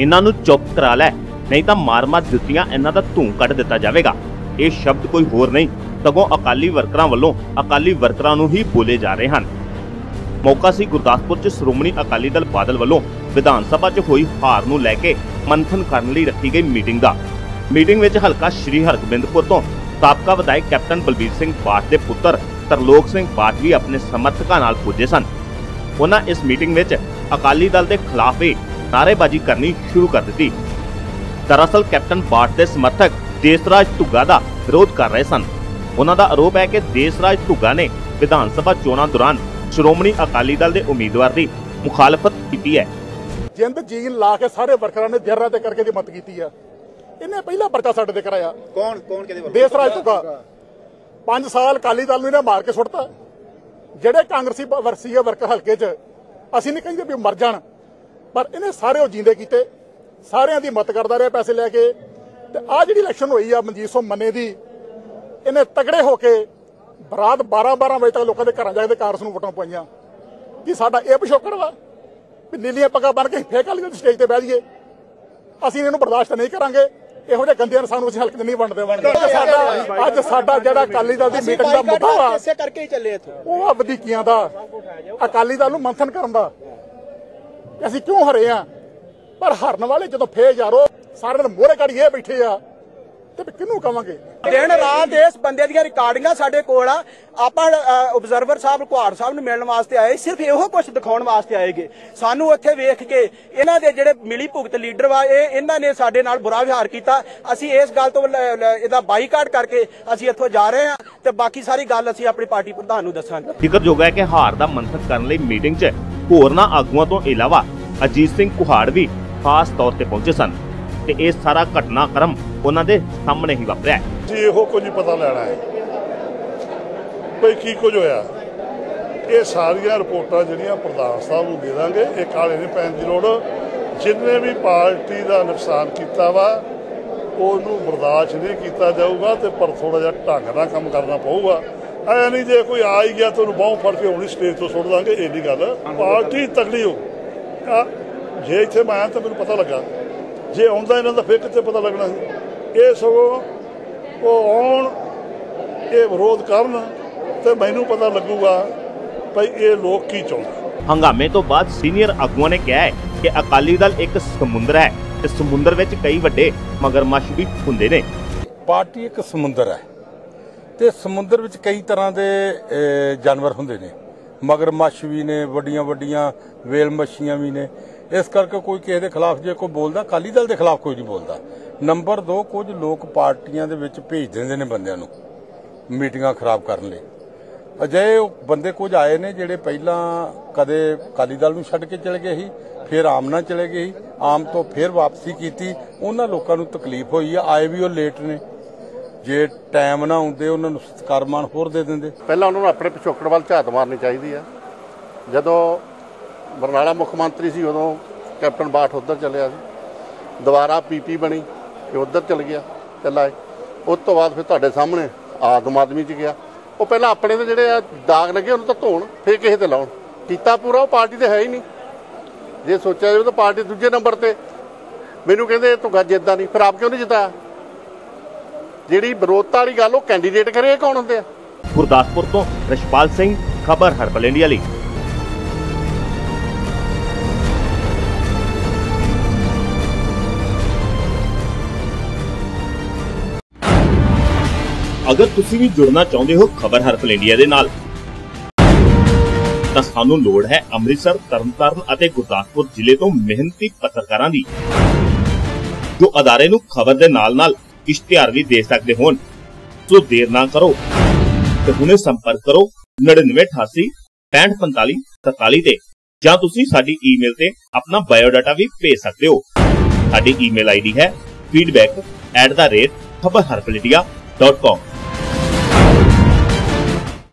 इन्हां नूं चुप करा लै, नहीं तां मार-मार जुत्तियां इन्हां दा धूं कढ दित्ता जावेगा। ये शब्द कोई होर नहीं सगों अकाली वर्करां वल्लों अकाली वर्करां नूं ही बोले जा रहे हैं। मौका सी गुरदासपुर च श्रोमणी अकाली दल बादल वल्लों विधान सभा च होई हार नूं लैके मंथन करन लई रखी गई मीटिंग दा। मीटिंग विच हलका श्री हरगोबिंदपुर तो साबका विधायक कैप्टन बलबीर सिंह बाठ दे पुत्र तरलोक सिंह बाठ भी अपने समर्थकां नाल पुजे सन। उन्हां इस मीटिंग विच अकाली दल दे खिलाफ ही नारेबाजी करनी शुरू कर दी। दरअसल कैप्टन बाठ दे समर्थक देसराज धुग्गा दा विरोध कर रहे सन। उन्हां दा आरोप है कि देसराज धुग्गा ने विधान सभा चोणां दौरान श्रोमणी अकाली दल के उम्मीदवार की मुखालफत की है। जिंद जीन ला के सारे वर्करां ने देर रात करके दी मत की है। इन्हें पहला पर्चा साडे ते कराया। कौन देसराज धुग्गा 5 साल अकाली दल नूं इन्हें मार के सुट्टता। जिहड़े कांग्रेसी वर्सीय वर्कर हल्के च असीं नहीं कहिंदे भी मर जाण, पर इन्हें सारे वो जींदे कीते, सारियां दी मत करदा रहा पैसे लैके। ते आ जिहड़ी इलैक्शन होई आ मनजीत सिंह मन्ने दी, इन्हें तगड़े होके बरात 12-12 बजे तक लोगों के घर जाके कांग्रेस नूं वोटां पाईयां। कि साडा ये पिछोकड़ वा भी नीलियां पग्गां बन के फेर अकाली दल दी स्टेज ते बह जाइए? असीं इहनूं बर्दाश्त नहीं करांगे। इहो जिहे गंदियां नूं सानूं हल्के नहीं वंड देवांगे। अज साडा जिहड़ा अकाली दल दी मीटिंग दा मुद्दा वा इसे करके ही चले इत्थों ओह वधीकियां दा अकाली दल नूं मंथन करन दा। असीं क्यों हरे आ? पर हरन वाले जदों फेर यारो सारे दिन मोहरे काढ़िए बैठे आ ते किहनूं कहांगे? दिन रात इस बंदे दी रिकॉर्डिंगां साडे कोल आ। आपां ऑब्जर्वर साहब कुहाड़ साहब नूं मिलण वास्ते आए, सिर्फ इहो कुछ दिखाउण वास्ते आएगे। सानूं उत्थे वेख के इन्हां दे जिहड़े मिली भुगत लीडर वा इन्हां ने साडे नाल बुरा व्यवहार कीता। असीं इस गल तो इहदा बाईकाट करके असीं इत्थों जा रहे हां ते बाकी सारी गल असीं अपनी पार्टी प्रधान नूं दस्सांगे। जिक्रयोग है कि हार दा मंथन करन लई मीटिंग च होरनां आगूआं तो इलावा अजीत सिंह कुहाड़ भी खास तौर ते पहुंचे सन ते इह सारा घटनाक्रम उन्हां दे सामने ही वापरिया है। जी इहो कुछ पता लेना है भाई की कुछ होया। ये सारियां रिपोर्टां जिहड़ियां प्रधान साहब नूं दे दांगे। ये काले नहीं पैण दी लोड़। जिन्ने भी पार्टी का नुकसान किया वा उहनूं बर्दाश्त नहीं किया जाऊगा ते पर थोड़ा जिहा ढंग नाल काम करना पऊगा। ऐ नहीं जे कोई आ ही गया तो बाहों फड़ के हुण स्टेज तो सुट दांगे, ये नहीं गल। पार्टी तगड़ी हो जे इत्थे मैं आया तो मैनूं पता लगा, जे आउंदा इन्हां दा फिर कित्थे पता लगना सी। ये सगों वो आउण ये विरोध करन ते मैनूं पता लगूगा भाई ये लोग की चाहुंदे। हंगामे तो बाद सीनियर आगूआं ने कहा है कि अकाली दल एक समुंदर है ते समुंदर विच कई वड्डे मगरमच्छ भी हुंदे ने। पार्टी एक समुंदर है ते समुंदर विच कई तरह के जानवर हुंदे ने, मगरमच्छ भी ने, वड्डियां वड्डियां वेल मच्छियां भी ने। इस करके कोई किसी के खिलाफ जे कोई बोलदा, अकाली दल के खिलाफ कोई नहीं बोलता। नंबर 2 कुछ लोग पार्टियां दे विच भेज दिंदे ने बंदियां नूं मीटिंगां खराब करन लई। अजे बंदे कुछ आए ने जिहड़े पहलां कदे अकाली दल नूं छड्ड के चले गए ही, फिर आम नाल चले गए ही, आम तो फिर वापसी कीती। उन्हां लोकां नूं तकलीफ होई आ, आए भी वो लेट ने। जे टाइम ना आउंदे उन्हां नूं सत्कार मान होर दे दिंदे। पहलां उन्हां नूं अपने पिछोकड़ वल झात मारनी चाहीदी आ। जदों बरनाला मुख मंत्री सी उदों कैप्टन बाठ उधर चलिया सी, दोबारा पीपी बनी फिर उधर चल गया चला। उस तो बाद फिर तुहाडे सामने आम आदमी च गया। वो पहला अपने तो जिहड़े दाग लगे उन्होंने तो धोण फिर किसी ते लाउण कीता पूरा। वो पार्टी तो है ही नहीं। जे सोचा जाए तो पार्टी दूजे नंबर ते। मैनूं कहंदे धुग्गा जितदा नहीं, फिर आप क्यों नहीं जिताया? जिहड़ी विरोधता वाली गल वो कैंडीडेट करे कौन हुंदे आ? गुरदासपुर तो रशपाल सिंह, खबर हर्बल इंडिया लई। अगर तुसी भी जुड़ना चाहते हो खबर हर्बल इंडिया दे नाल तां सानूं लोड़ है अमृतसर, तरनताਰਨ ਅਤੇ ਗੁਰਦਾਸਪੁਰ ਜ਼ਿਲ੍ਹੇ ਤੋਂ ਮਿਹਨਤੀ ਪੱਤਰਕਾਰਾਂ ਦੀ ਜੋ ਅਦਾਰੇ ਨੂੰ ਖਬਰ ਦੇ ਨਾਲ-ਨਾਲ ਇਸ਼ਤਿਹਾਰ ਵੀ ਦੇ ਸਕਦੇ ਹੋਣ। ਸੋ ਦੇਰ ਨਾ ਕਰੋ ਤੇ ਹੁਣੇ ਸੰਪਰਕ ਕਰੋ 9988 6545 47 ਤੇ ਜਾਂ ਤੁਸੀਂ ਸਾਡੀ ਈਮੇਲ ਤੇ ਆਪਣਾ ਬਾਇਓਡਾਟਾ ਵੀ ਭੇਜ ਸਕਦੇ ਹੋ। ਸਾਡੀ ਈਮੇਲ ਆਈਡੀ ਹੈ feedback@khabarharbalindia.com।